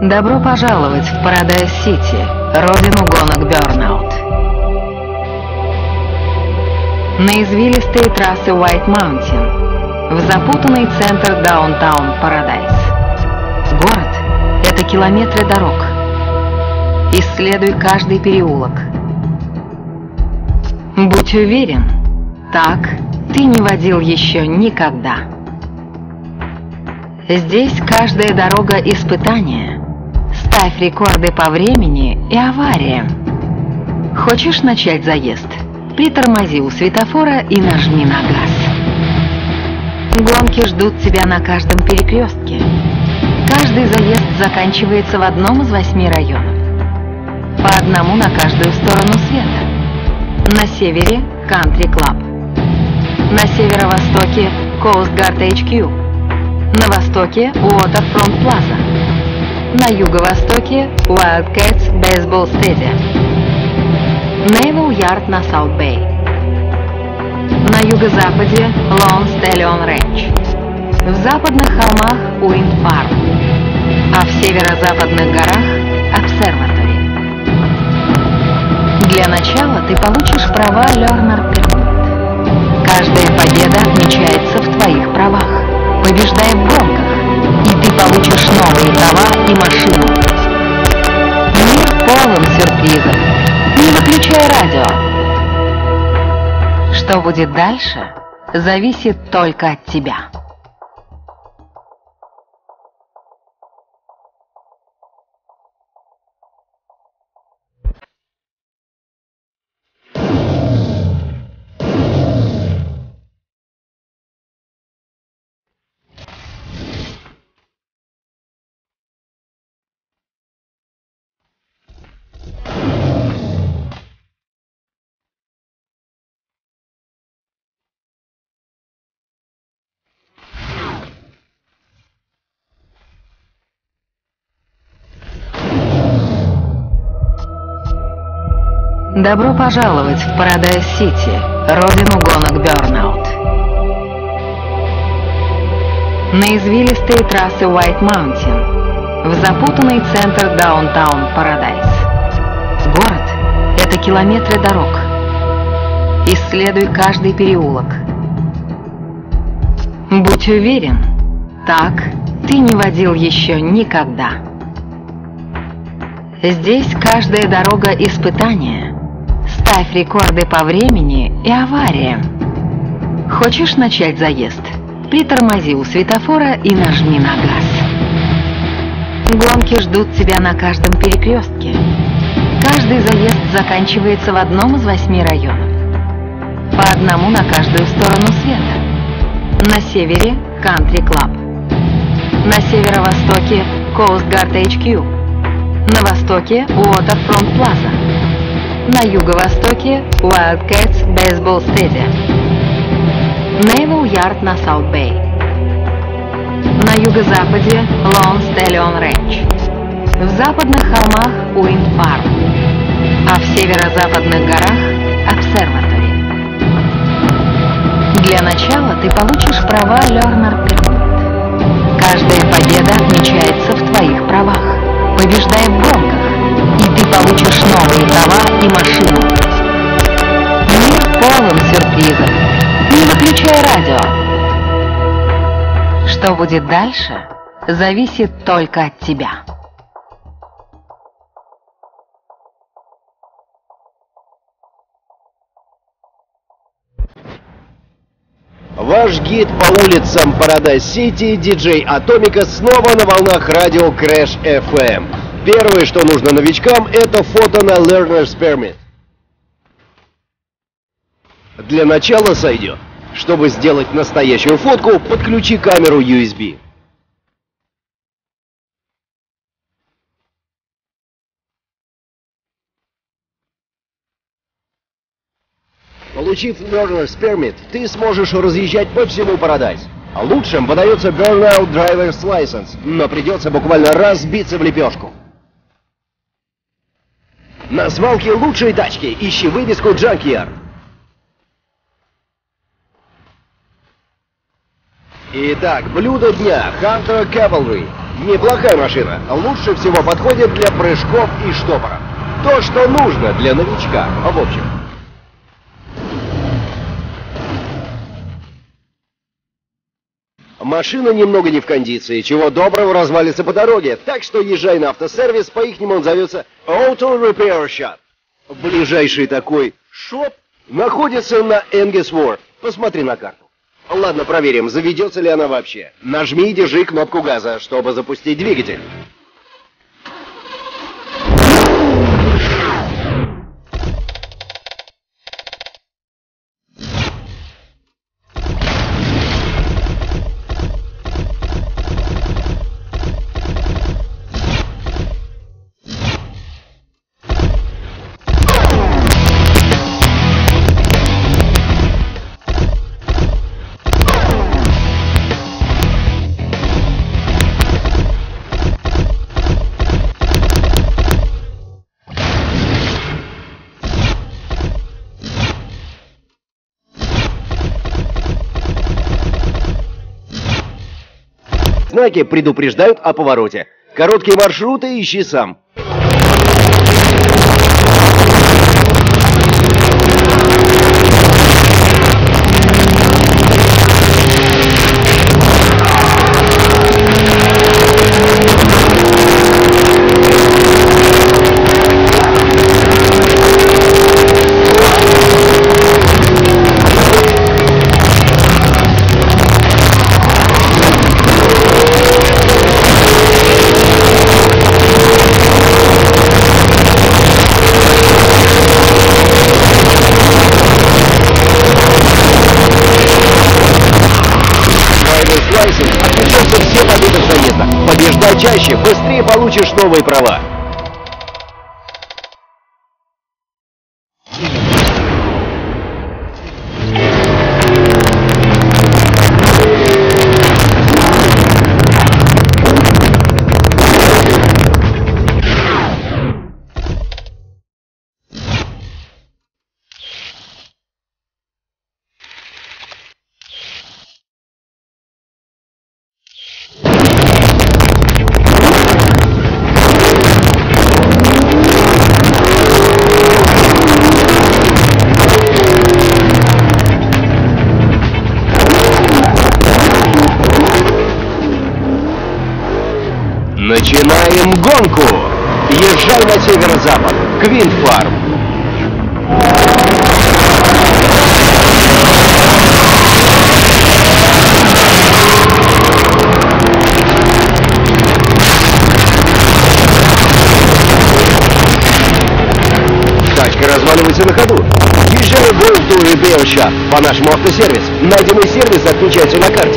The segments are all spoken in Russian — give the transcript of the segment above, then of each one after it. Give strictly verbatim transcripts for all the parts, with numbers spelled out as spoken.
Добро пожаловать в Парадайз-Сити, родину гонок Burnout. На извилистые трассы White Mountain, в запутанный центр даунтаун Парадайз. Город — это километры дорог. Исследуй каждый переулок. Будь уверен, так ты не водил еще никогда. Здесь каждая дорога — испытание. Ставь рекорды по времени и авариям. Хочешь начать заезд? Притормози у светофора и нажми на газ. Гонки ждут тебя на каждом перекрестке. Каждый заезд заканчивается в одном из восьми районов. По одному на каждую сторону света. На севере – Country Club. На северо-востоке – Coast Guard эйч кью. На востоке – Waterfront Plaza. На юго-востоке – Wildcats Baseball Stadium. Naval Yard на South Bay. На юго-западе – Lone Stallion Ranch. В западных холмах – Wind Farm. А в северо-западных горах – Observatory. Для начала ты получишь права Learner Permit. Каждая победа отмечается в твоих правах. Побеждай в гонках, и ты получишь новые права и машину. Мир полон сюрпризов. Не выключай радио. Что будет дальше, зависит только от тебя. Добро пожаловать в Парадайз-Сити, родину гонок Burnout. На извилистые трассы White Mountain, в запутанный центр даунтаун Парадайз. Город — это километры дорог. Исследуй каждый переулок. Будь уверен, так ты не водил еще никогда. Здесь каждая дорога — испытание. Ставь рекорды по времени и авариям. Хочешь начать заезд? Притормози у светофора и нажми на газ. Гонки ждут тебя на каждом перекрестке. Каждый заезд заканчивается в одном из восьми районов. По одному на каждую сторону света. На севере – Country Club. На северо-востоке – Coast Guard эйч кью. На востоке – Waterfront Plaza. На юго-востоке – Wildcats Baseball Stadium. Naval Yard на South Bay. На юго-западе – Lone Stallion Ranch. В западных холмах – Wind Farm. А в северо-западных горах – Observatory. Для начала ты получишь права Learner Permit. Каждая победа отмечается в твоих правах. Побеждай в гонках, и ты получишь новые права и машину. Мир полон сюрпризов. Не выключай радио. Что будет дальше, зависит только от тебя. Ваш гид по улицам Парадайз-Сити, диджей Атомика, снова на волнах радио Crash эф эм. Первое, что нужно новичкам, это фото на Learner's Permit. Для начала сойдет. Чтобы сделать настоящую фотку, подключи камеру ю эс би. Получив Learner's Permit, ты сможешь разъезжать по всему Парадайз. А лучшим выдается Burnout Driver's License, но придется буквально разбиться в лепешку. На свалке лучшие тачки, ищи вывеску Junkyard. Итак, блюдо дня Hunter Cavalry. Неплохая машина. Лучше всего подходит для прыжков и штопоров. То, что нужно для новичка, в общем. Машина немного не в кондиции, чего доброго развалится по дороге, так что езжай на автосервис, по-ихнему он зовется Auto Repair Shop. Ближайший такой шоп находится на Энгесворт. Посмотри на карту. Ладно, проверим, заведется ли она вообще. Нажми и держи кнопку газа, чтобы запустить двигатель. Знаки предупреждают о повороте. Короткие маршруты ищи сам. Отмечаются все победы заезда. Побеждай чаще, быстрее получишь новые права. Начинаем гонку! Езжай на северо-запад, к Виндфарм. Тачка разваливается на ходу. Езжай в Auto Repair Shop по нашему автосервис. Найденный сервис отмечается на карте.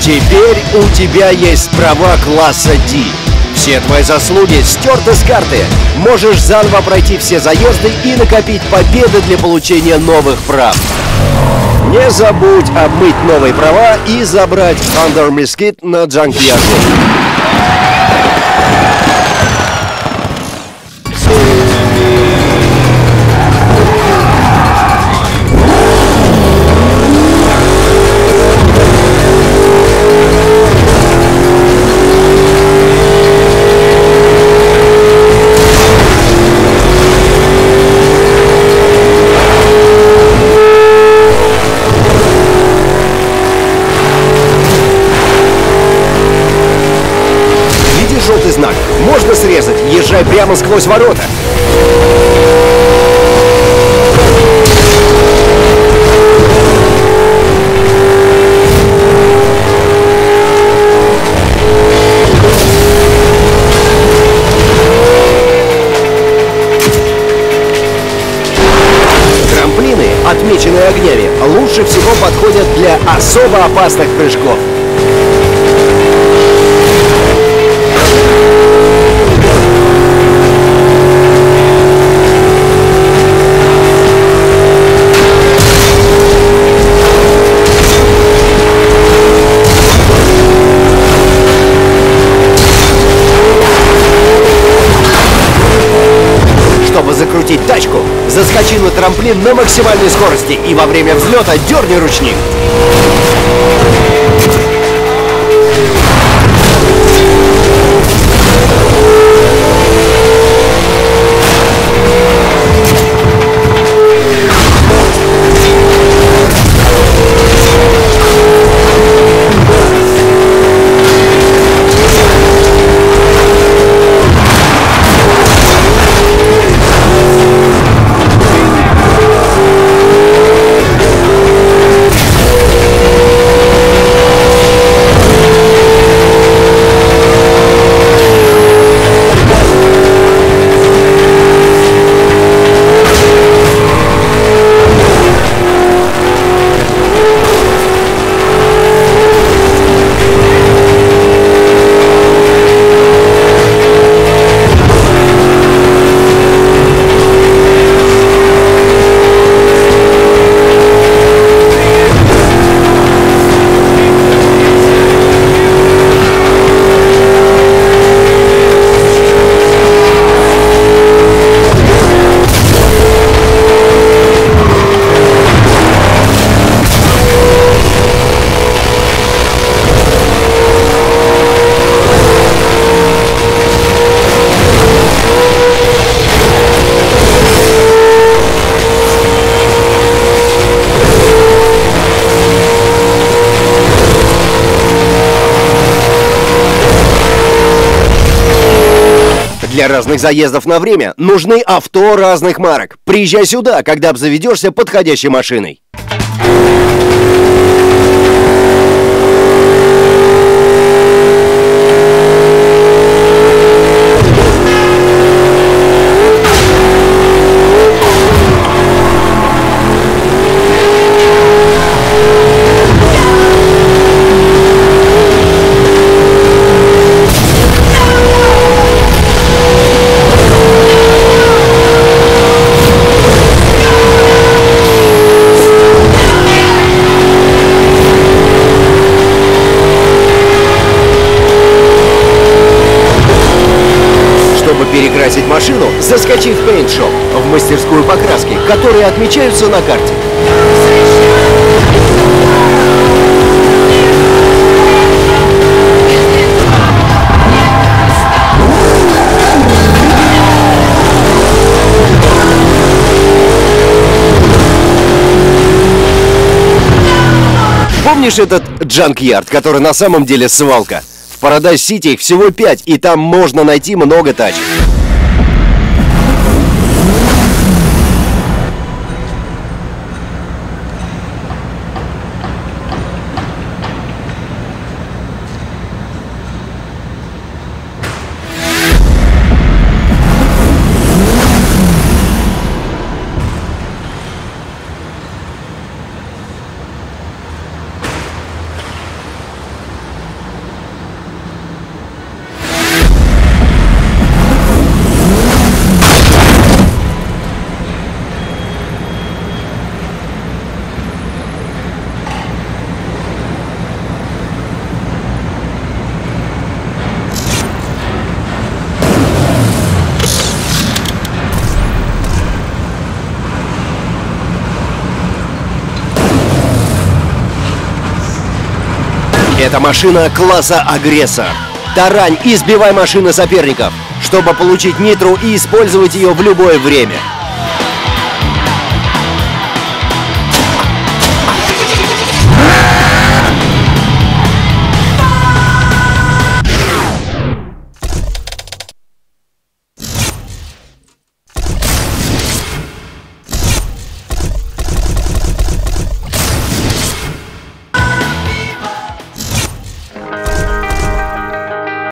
Теперь у тебя есть права класса D. Все твои заслуги стерты с карты. Можешь заново пройти все заезды и накопить победы для получения новых прав. Не забудь обмыть новые права и забрать Thunder Mesquite на Джанк-Ярде. Желтый знак. Можно срезать. Езжай прямо сквозь ворота. Трамплины, отмеченные огнями, лучше всего подходят для особо опасных прыжков. Чтобы закрутить тачку, заскочи на трамплин на максимальной скорости и во время взлета дерни ручник. Для разных заездов на время нужны авто разных марок. Приезжай сюда, когда обзаведешься подходящей машиной. Чтобы перекрасить машину, заскочи в Paint Shop, в мастерскую покраски, которые отмечаются на карте. Помнишь этот Джанк-Ярд, который на самом деле свалка? В Парадайз-Сити их всего пять, и там можно найти много тачек. Это машина класса агрессор. Тарань и сбивай машины соперников, чтобы получить нитру и использовать ее в любое время.